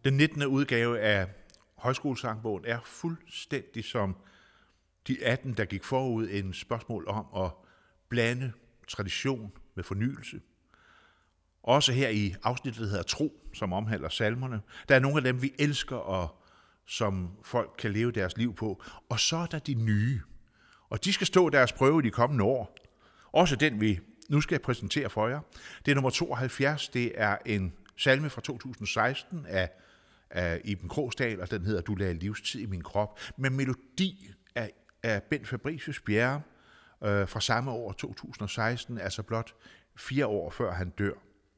Den 19. udgave af Højskolesangbogen er fuldstændig som de 18, der gik forud, en spørgsmål om at blande tradition med fornyelse. Også her i afsnittet, der hedder Tro, som omhandler salmerne. Der er nogle af dem, vi elsker, og som folk kan leve deres liv på. Og så er der de nye. Og de skal stå deres prøve i de kommende år. Også den, vi nu skal præsentere for jer. Det er nummer 72. Det er en salme fra 2016 af Iben Krogsdal, og den hedder Du lagde livstid i min krop, med melodi af Bent Fabricius Bjerre fra samme år, 2016, altså blot 4 år før han dør.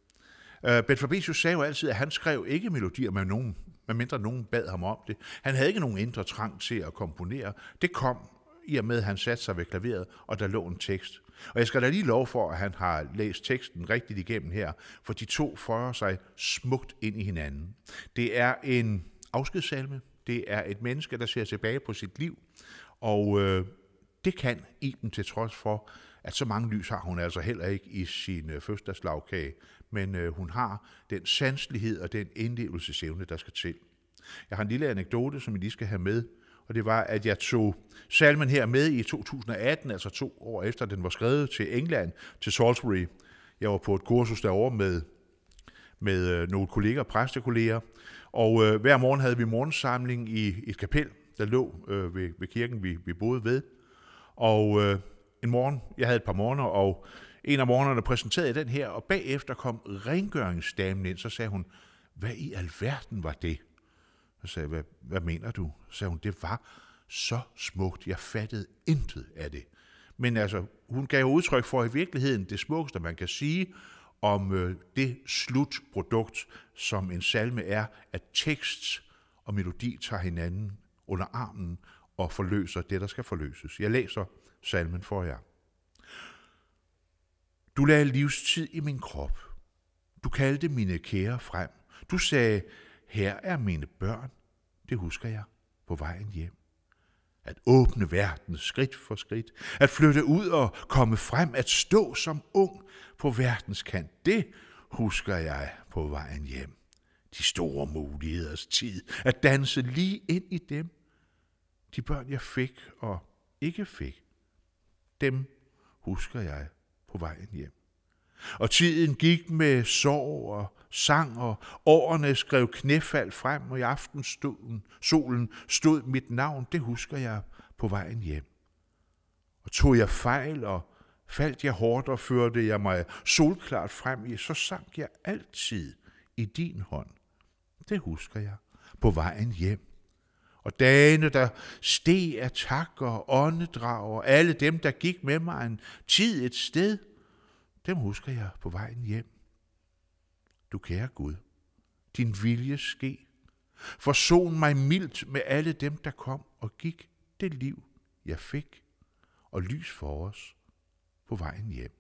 Bent Fabricius sagde jo altid, at han skrev ikke melodier med nogen, medmindre nogen bad ham om det. Han havde ikke nogen indre trang til at komponere. Det kom i og med, at han satte sig ved klaveret, og der lå en tekst. Og jeg skal da lige love for, at han har læst teksten rigtigt igennem her, for de to føjer sig smukt ind i hinanden. Det er en afskedssalme. Det er et menneske, der ser tilbage på sit liv, og det kan Iben til trods for, at så mange lys har hun altså heller ikke i sin fødselsdagslagkage, men hun har den sanselighed og den indlevelsesevne, der skal til. Jeg har en lille anekdote, som I lige skal have med, og det var, at jeg tog salmen her med i 2018, altså 2 år efter den var skrevet, til England, til Salisbury. Jeg var på et kursus derovre med nogle kolleger, præstekolleger, og hver morgen havde vi morgensamling i et kapel, der lå ved kirken, vi boede ved. Og en morgen, jeg havde et par morgener, og en af morgenerne præsenterede jeg den her, og bagefter kom rengøringsdamen ind, så sagde hun, hvad i alverden var det? Så sagde jeg, hvad mener du? Så sagde hun, det var så smukt, jeg fattede intet af det. Men altså, hun gav udtryk for i virkeligheden det smukkeste, man kan sige om det slutprodukt, som en salme er, at tekst og melodi tager hinanden under armen og forløser det, der skal forløses. Jeg læser salmen for jer. Du lagde livstid i min krop. Du kaldte mine kære frem. Du sagde, her er mine børn. Det husker jeg på vejen hjem. At åbne verden skridt for skridt. At flytte ud og komme frem. At stå som ung på verdens kant. Det husker jeg på vejen hjem. De store muligheders tid. At danse lige ind i dem. De børn, jeg fik og ikke fik. Dem husker jeg på vejen hjem. Og tiden gik med sorg og sang, og årene skrev knæfald frem, og i solen stod mit navn, det husker jeg på vejen hjem. Og tog jeg fejl, og faldt jeg hårdt, og førte jeg mig solklart frem, så sank jeg altid i din hånd. Det husker jeg på vejen hjem. Og dagene, der steg af tak og åndedrag, og alle dem, der gik med mig en tid et sted, dem husker jeg på vejen hjem. Du kære Gud, din vilje ske. Forson mig mildt med alle dem, der kom og gik det liv, jeg fik, og lys for os på vejen hjem.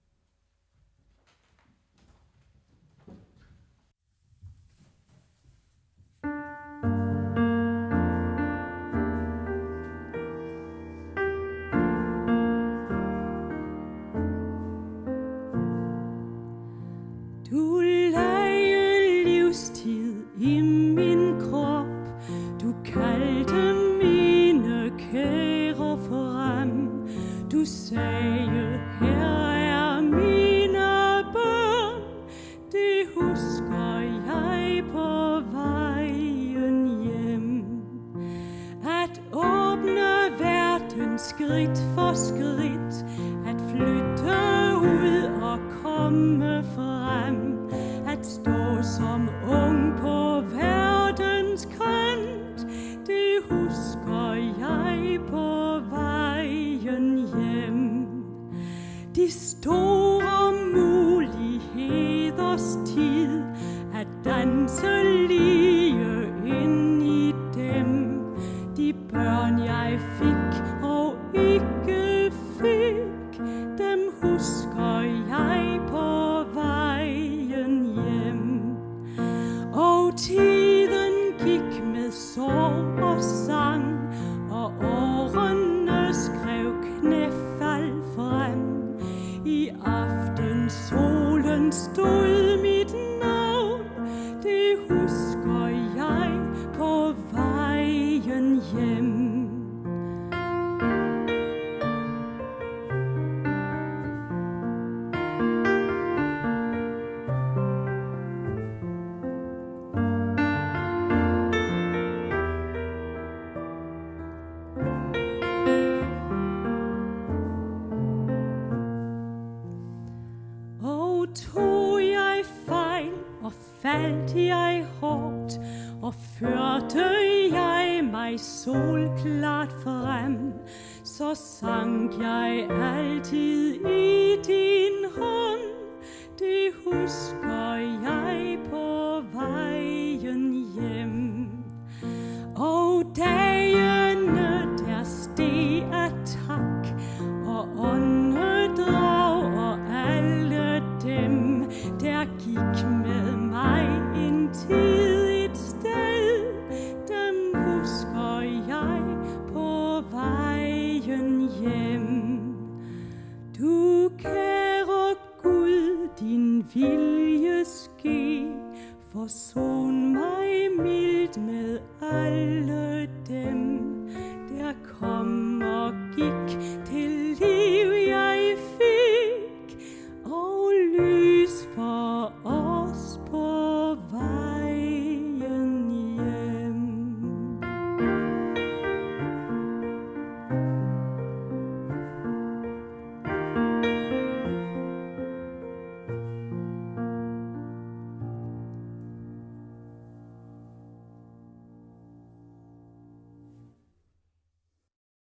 Du sagde, her er mine børn, det husker jeg på vejen hjem. At åbne verden skridt for skridt, at flytte ud og komme frem, at stå som ung på verdens kant, det husker jeg på vejen hjem. De store muligheders tid, at danse lige ind i dem. De børn jeg fik og ikke fik, dem husker jeg på vejen faldt jeg hårdt, og førte jeg mig solklart frem, så sank jeg altid i din hånd. Det husker jeg på vejen hjem. Og dagene der steg af tak og åndedrag, og alle dem der gik med mig en tid et sted, dem husker jeg på vejen hjem. Du kære Gud, din vilje ske, forson mig mildt med alle dem, der kom og gik